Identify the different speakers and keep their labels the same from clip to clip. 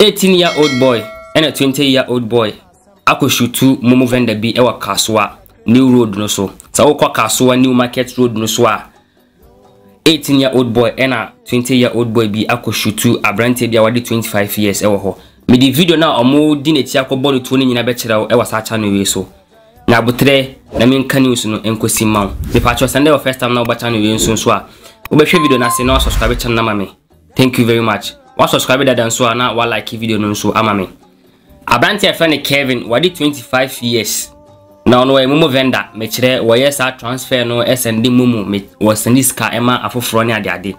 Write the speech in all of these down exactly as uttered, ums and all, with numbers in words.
Speaker 1: eighteen year old boy and a twenty year old boy akoshutu momo vendor bi ewa kasoa new road no so sa wo kwa kasoa new market road no so a eighteen year old boy and a twenty year old boy bi akoshutu abrante bia wade twenty-five years ewo ho me di video na omo di na ti akobɔ no to ne nyina be kyerɛw ewa sa cha no we so na abotre na me nka news no enkosi maw me patcho Sunday first time na obacha no we nso so a obehwe video na se na subscribe channel na mame. Thank you very much. Wa subscribe that and so na wa like video no so amame. Abrante a friend Kevin wadi twenty-five years. Now no e momo vendor me kire wo yes a transfer no send momo me wo send this car ema afoforo ne ade ade.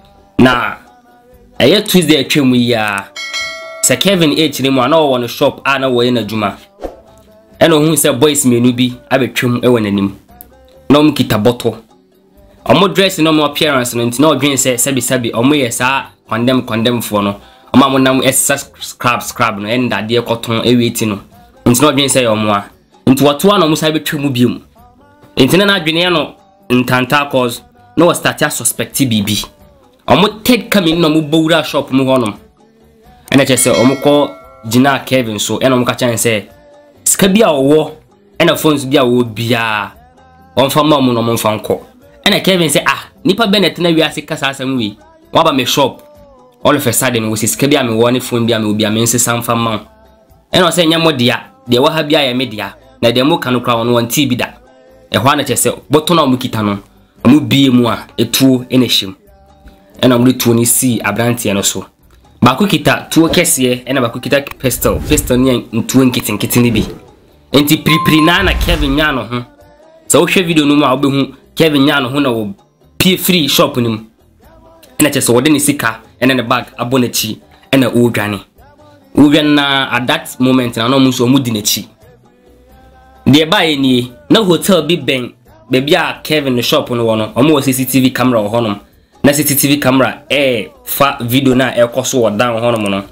Speaker 1: Na eye Tuesday atwemu ya se Kevin e kire mu ana wo no shop ana wo ye na djuma. Eno hu se boys menu bi abetwem e wonanim. Na om kita bottle. Omo dress no mo appearance no nti na odwen se sabi sabi omo ye sa condemn condemn for no omo amonam essa scrap scrap no enda de ekoton eweti no nti na odwen se omo a nti watoa no musa betwemu biom nti na adwene no ntanta cause no was start suspect bibi omo ted come no mo bowura shop mu honom ena che se omo ko gina Kevin so ena omo ka chan se ska bia owo ena phones bia wo bia on fa ma mu no mo fa nko ena Kevin say ah nipa benet na wi ase kasa asam wi waba me shop all of a sudden we ska bia me woni phone bia me obi a me nsesa mfa ma ena say nya modia de wa ha bia ya media na de mo kanu kra won ti bi da e ho na chese boto na mo kita no mo bie mu a etuo ena him ena mo tuo ni si abrante no so ba ku kita tuo kese ena ba ku kita pistol pistol ni ntuo nkitin kitin bi enti pripri na na Kevin nya no ho so wo hwe video no mu a obehu Kevin nya no ho na wo pie free shop nim ena chese wo de ni sika ena ne bag abonachi ena o dwane wo na at that moment na no mo so mo di na chi de bae ni na hotel bi ben baby a Kevin the shop no wono omo C C T V camera wo honom na C C T V camera eh fa video na e koso wo dan honom no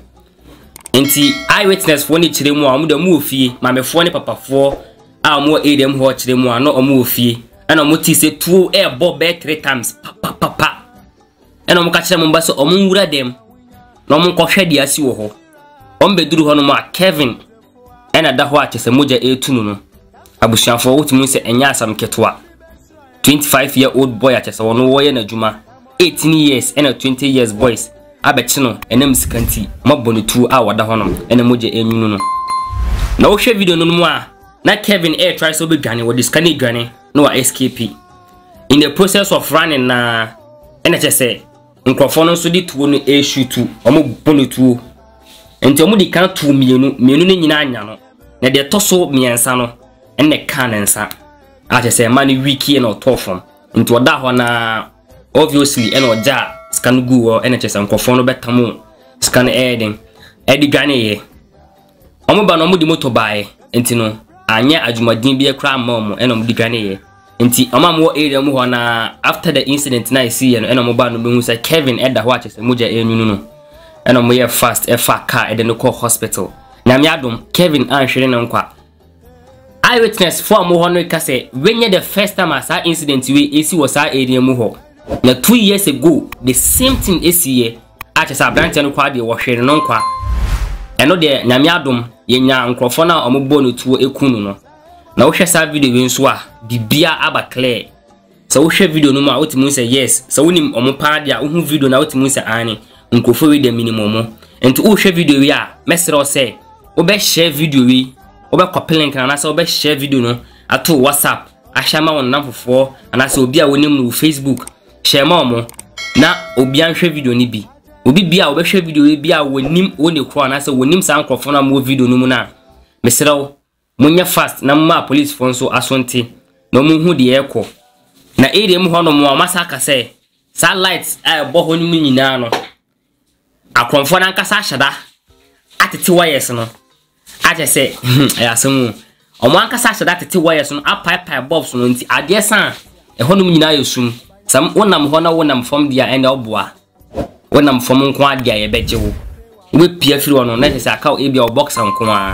Speaker 1: enti eyewitness fo ni kire mu a omo da mu ofie mamefo ne papafo a omo area mu ho kire mu a no omo ofie ana omo ti se two e bo be three times papa papa ana omo ka kire mu ba so omo nwura dem na omo nkɔhwɛ de asi wo ho omo beduru honom a Kevin ena da ho a kese moja etunu no abusianfo wotimu se enya asam ketwa twenty-five year old boy atese wono wo ye na djuma eighteen years and twenty years boys abechi no enam sikanti mabonitu a wada honom ena moje enwunu no na wo hwe video no mu a na Kevin air try so be dwane wo discane dwane no wa escape in the process of running na ena chese nkrofo no so di tuo no e shoot omo bonitu enti omo di kan tu mienu mienu ni nyina anya no na de toso miensa no ene kanensa ate se mani wiki na otofom nti oda ho na obviously ene oja scan gu wo ene chese nkofo no betamu scan eden edi dwane ye omo ba no mo di moto bae nti no anya adwumadin bi ekra momo ene mo di dwane ye nti omo mo area mu ho na after the incident na isi ye no ene mo ba no be hu se Kevin eda ho achese moja enunu no ene mo ye fast e fa car ede no call hospital na mi adom Kevin anhwere no nkwa eyewitness for mo hono ka say when the first time as that incident we esi was that area mu ho na two years ago the same thing esi ye achesa abrante no kwa de wo hwere no nkwa eno de nyame adom ye nya nkrofo na ombo no tuo ekunu no na wo hwe sa video we nso a bibia aba clear so wo hwe video no ma wotimu say yes so wonim omo pa de a wo hu video na wotimu say ani nkrofo we de minimum enti wo hwe video we a mesero say wo be share video we obe copy link na na obe share video no ato WhatsApp ahama won namfofo ana se obi a wonim no Facebook share ma omo na obi anhwe video ni bi obi bia obe hwe video e bia wonim woni kro na se wonim san krofo na mo video no mu na mesrew munya fast na ma police fo so asonte na mo hu de ekọ na area mu hono mo masaka se satellite a bo ho ni nyina no akrofo na nkasa ahada atete wires no aje se ayasemu omo ankasa hye that te wires no apipe bulbs no nti ade san e honum nyina yesum sam wonam ho na wonam fom dia ene oboa wonam fom nko ade aye beje wo we pia firi wono na se aka e bia boxer nko a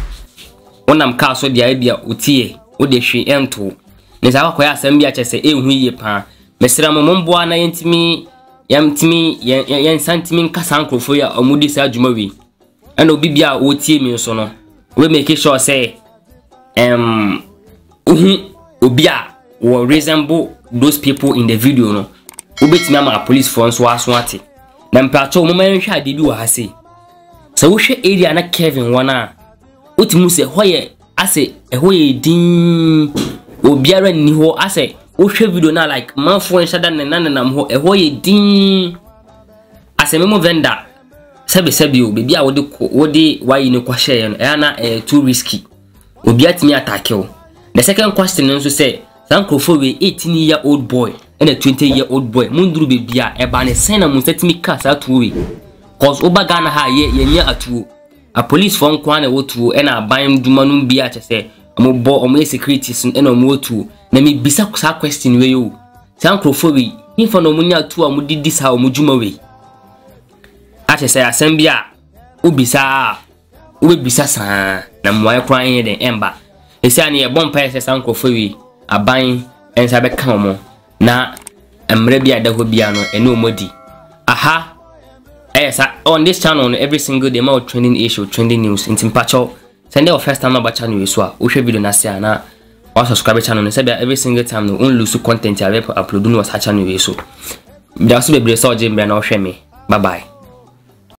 Speaker 1: wonam ka so dia e bia otie wo de hwe ento ne sa akoya asam bia chese ehu yie pa mesira mo mboa na yentimi yamtimi yen santimi nkasa nkrofo ya omudi sa adwuma wi and obi bia wo tie mi so no we make sure say um uhu obi a will resemble those people in the video no obetimi ama police for nso aso ate na mpacho mo man hwa de bi wa ha sei so wo hwe area na Kevin wana otimu se hoye ase ehoye din obiara ni ho ase wo hwe video na like man fo nshada na nanam ho ehoye din ase memo vendor sebe sebe o bebi a wode wode wayi ne kwa share no e na eh, too risky obi atimi attack o. The second question nso say Sankofo we eighteen year old boy and a twenty year old boy munduru bebi a e ba ne sen na musetimi cars atuo we cause oba Ghana ha ye yenya atuo a police phone kwa na wotuo e na aban duma no bi a chese omo bo omo securities e na omo wotuo na me bisa sa question we yo Sankofo we info no munya atuo omo didi sa omo djuma we ate say asem bia ubisa ubisa sa na mwaye kwan ye den emba esi ani e bompa ese Sankofo we aban ensa be kan mo na emre bia da ho bia no ene omodi aha yes on this channel no, every single day my trending issue trending news in timpacho send your first time about channel so a wo hwe video na se na or subscribe channel no say every single time no on lose content I upload no was channel so. That's be bre so je mbe na wo hwe me. Bye bye.